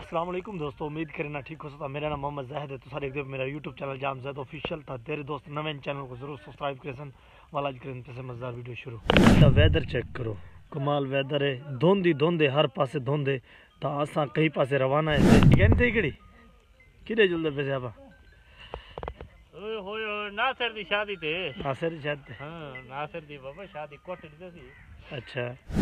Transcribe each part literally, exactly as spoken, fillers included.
अस्सलाम वालेकुम दोस्तों, उम्मीद करना ठीक हो सकता। मेरा नाम मोहम्मद जाहिद है। तो सारे एक मेरा YouTube channel Jam Zaid official था। तेरे दोस्त नवे चैनल को जरूर सब्सक्राइब करें वाला करें। पैसे मजेदार वीडियो शुरू। तो वेदर चेक करो, कमाल वेदर है। धुंध ही धुंध है, हर पासे धुंध है। तो असा कई पासे रवाना है। कहते थे कड़ी कि जुलते पैसे आप नासिर दी शादी थे। नासिर दी शादी हां नासिर दी बाबा शादी कोठी दी सी। अच्छा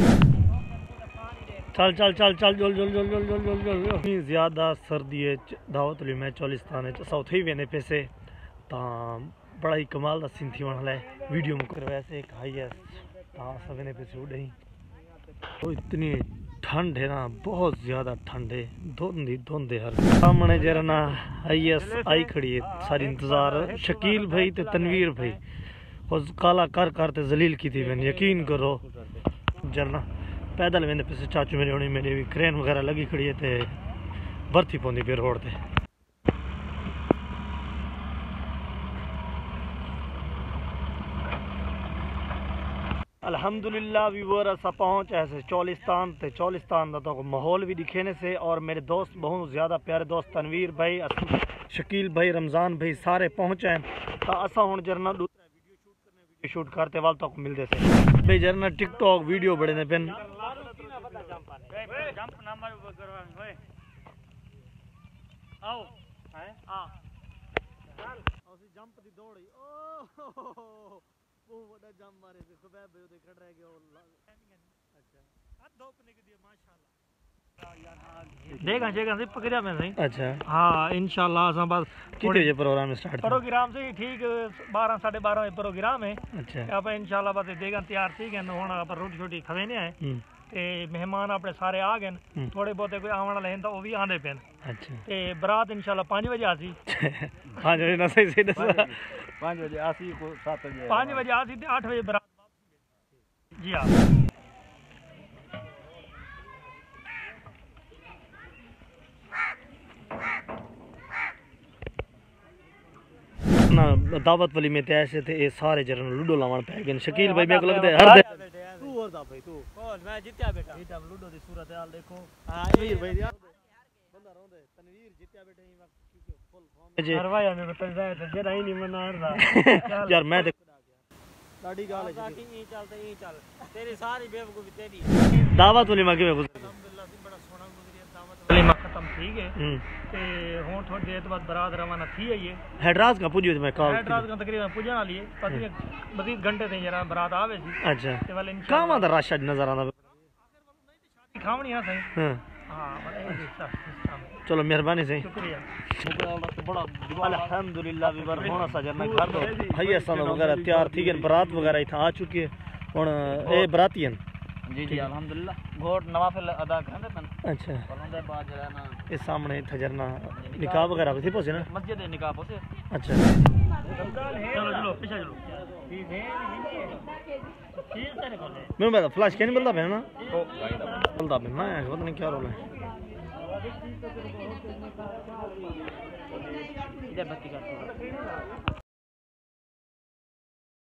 चल चल चल चल जल जल जल जल जल जल जल इतनी ज़्यादा सर्दी है दावत ली मैं चौलिस्तान असा उथे ही वेंदे पैसे ता बड़ा ही कमाल का सीन थी वाला है। वीडियो में वैसे एक हाई है ता असा वेंदे पैसे उड़े ही। तो इतनी ठंड है ना, बहुत ज़्यादा ठंड है। धुंध ही धुंध है। हर सामने जरा ना आई एस आई खड़ी है सारी इंतज़ार। शकील भाई तो तनवीर भाई और काला कर कर ते जलील की थी। मैंने यकीन करो जरना पैदल वेंदे पैसे चाचू मेरे होनी मेरे भी क्रेन वगैरह लगी खड़ी है ते बरती पौंदी पे रोड ते। अल्हम्दुलिल्लाह व्यूअर असा पहुँच ऐसे चौलिस्तान ते चौलिस्तान का तो माहौल भी दिखेने से और मेरे दोस्त बहुत ज़्यादा प्यारे दोस्त तनवीर भाई शकील भाई रमज़ान भाई सारे पहुँचे हैं। तो असा हूँ जरना वीडियो शूट करते वाल तक मिलते से भाई जरना टिकटॉक वीडियो बड़े ने पेन जंप नंबर करवान होए आओ है हां चल ਅਸੀਂ ਜੰਪ ਦੀ ਦੌੜ ਹੀ ਓ ਬਹੁਤ ਵੱਡਾ ਜੰਪ ਮਾਰੇ ਤੇ ਖੁਬੈਬ ਭਾਈ ਉਹਦੇ ਖੜ ਰਹਿ ਗਿਆ ਉਹ अच्छा हां दो पने के दिए माशाल्लाह देखा जगह से पकड़ा मैं सही। अच्छा हां इंशाल्लाह असा बस कितने बजे प्रोग्राम स्टार्ट प्रोग्राम से ठीक बारह साढ़े बारह बजे प्रोग्राम है। अच्छा आप इंशाल्लाह बस देखा तैयार थी गए हुन आप रोटी छोटी खवे ने आए ते मेहमान अपने सारे आ गए। थोड़े बहुते कोई आवन वाले हैं तो वो भी आंदे पेन। अच्छा ते बरात इंशाल्लाह पाँच बजे आसी। पाँच बजे ना सही सही दस पाँच बजे आसी को सात बजे पाँच बजे आसी ते आठ बजे बरात जी हाँ। ना दावत वाली में ऐसे थे ये सारे जरन लूडो लावन पै गए। शकील भाई मेरे को लगता है हर दे तू और दा भाई तू कौन मैं जीत्या बेटा ये टाइम लूडो दी सूरत हाल देखो। हां तनवीर भाई बंदा रोंदे तनवीर जीत्या बेटा ई वक्त क्योंकि फुल फॉर्म में हरवाया में बता जाए तो जेरा ही नहीं मना रहा यार मैं लाडी गाल है कि ई चलते ई चल तेरी सारी बेवकूफी तेरी। दावत वाली में के अल्हम्दुलिल्लाह दी बड़ा सोना गुजरिया दावत वाली में खत्म ठीक है ते हुन थोड़ी देर बाद बारात रवाना थी है। ये हेडरास का पुजी मैं कॉल हेडरास का तकरीबन पुजन वाली है पता मजीद घंटे थे जरा बारात आवे सी। अच्छा ते वाले कामा दा रश नजर आंदा खावनी है सही। हां हां चलो मेहरबानी सही शुक्रिया बड़ा अल्हम्दुलिल्लाह भी बर होना सा जन्नत घर दो भैया सन वगैरह तैयार थी गए। बारात वगैरह इथा आ चुकी है हुन ए बरातियन जी जी अल्हम्दुलिल्लाह घोट नवाफिल अदा करदे पन। अच्छा उनदे बाद जरा ना इस सामने इथा जरना निकाह वगैरह भी थी पहुंचे ना मस्जिद है निकाह पहुंचे। अच्छा चलो चलो पीछे चलो ठीक है ठीक तेरे को मैं बता फ्लैश क्या नहीं मिलता है ना मिलता है ना पता नहीं क्या रोल है इधर बत्ती कर